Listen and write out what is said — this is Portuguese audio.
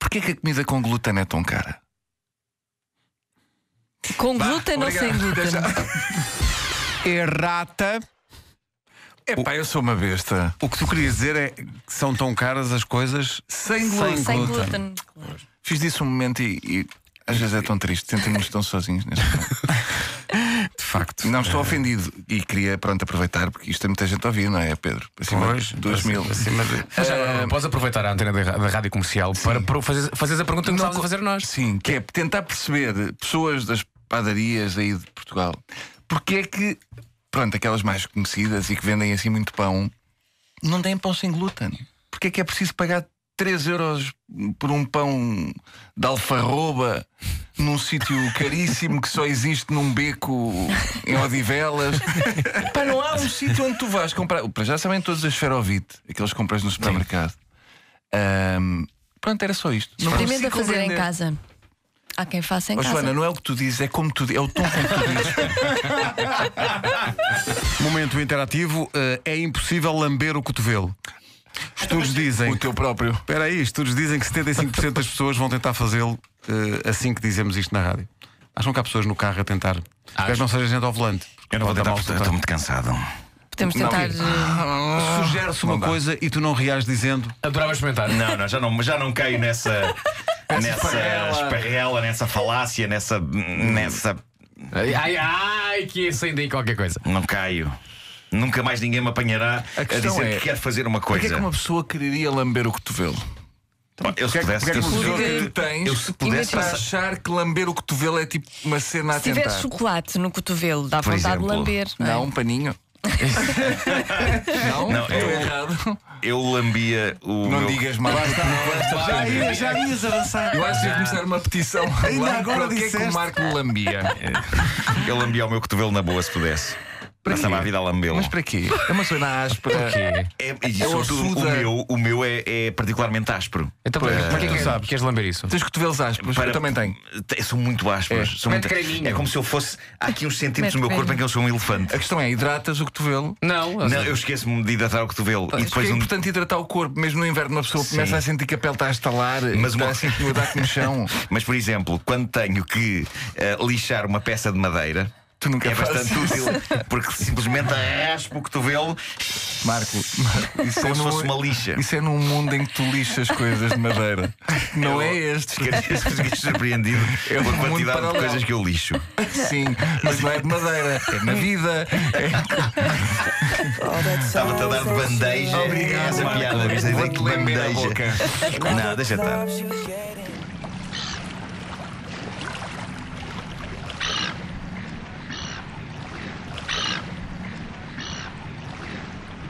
Porquê que a comida com glúten é tão cara? Com glúten ou sem glúten? Errata. Epá, eu sou uma besta. O que tu querias dizer é que são tão caras as coisas Sem glúten. Sem glúten. Fiz disso um momento e às vezes é tão triste. Sentimos tão sozinhos neste momento. De facto. Não estou ofendido e queria, pronto, aproveitar, porque isto tem muita gente a ouvir, não é, Pedro? Acima de 2000. Mas já agora, podes aproveitar a antena da rádio comercial para fazeres a pergunta que estavas a fazer a nós. Sim, que é tentar perceber, pessoas das padarias aí de Portugal, porque é que, pronto, aquelas mais conhecidas e que vendem assim muito pão, não têm pão sem glúten. Porque é que é preciso pagar 3 euros por um pão de alfarroba num sítio caríssimo que só existe num beco em Odivelas? Pá, não há um sítio onde tu vais comprar. Para já sabem todas as Ferrovite, aqueles que compras no supermercado. Pronto, era só isto. Não Experimenta consigo fazer em compreender. casa. Há quem faça em casa. Joana, não é o que tu dizes, é como tu dizes, é o tom como tu dizes. Momento interativo. É impossível lamber o cotovelo. Estudos dizem. O teu próprio. Espera aí, estudos dizem que 75% das pessoas vão tentar fazê-lo assim que dizemos isto na rádio. Acham que há pessoas no carro a tentar? Espero que não seja gente ao volante. Eu não vou Pode dar tentar, mau porque eu resultado. estou muito cansado. Podemos tentar. Sugere-se uma coisa e tu não reages dizendo. Adorava experimentar. Não, já não caio nessa esparrela, nessa falácia, nessa. Ai, que isso ainda aí qualquer coisa. Não caio. Nunca mais ninguém me apanhará a questão dizer é, que quer fazer uma Porquê coisa. é que uma pessoa quereria lamber o cotovelo? Bom, eu se pudesse, Porque é que eu uma se- pessoa que tu tens eu se pudesse para passar- achar que lamber o cotovelo é tipo uma cena a Se tiver tentar. chocolate no cotovelo, dá Por vontade de exemplo. lamber. Não, é? Não, um paninho. Não, Estou errado. eu lambia o. Não meu- digas mais. Já ias avançar. Eu acho que ia começar uma petição. Ainda agora Porquê que disseste. o Marco lambia? Eu lambia o meu cotovelo na boa, se pudesse. Passava a vida a lambê-lo. Mas para quê? É uma cena áspera. E sobretudo ossuda. o meu é particularmente áspero. Então, para que é que sabes. queres lamber isso? Tens cotovelos ásperos? Eu também tenho. São muito ásperos. São Mete muito... creminho. É como se eu fosse. Há aqui uns centímetros Mete no meu corpo em que eu sou um elefante. A questão é, hidratas o cotovelo? Não, Não, eu esqueço-me de hidratar o cotovelo. E depois é importante hidratar o corpo. Mesmo no inverno uma pessoa começa a sentir que a pele está a estalar. Mas Está uma- assim que mudar no chão. Mas, por exemplo, quando tenho que lixar uma peça de madeira. Tu nunca É fazes bastante isso. útil, porque simplesmente raspo o cotovelo Marco, isso como é se fosse uma lixa. Isso é num mundo em que tu lixas coisas de madeira. Não é este. Fiquei surpreendido É com a um mundo quantidade de paralelo. coisas que eu lixo. Sim, mas não é de madeira, é na vida. Estava-te a dar de bandeja. Obrigado, Essa Marco. piada, viste? Vou-te Que lamber a bandeja. boca. Não, deixa estar.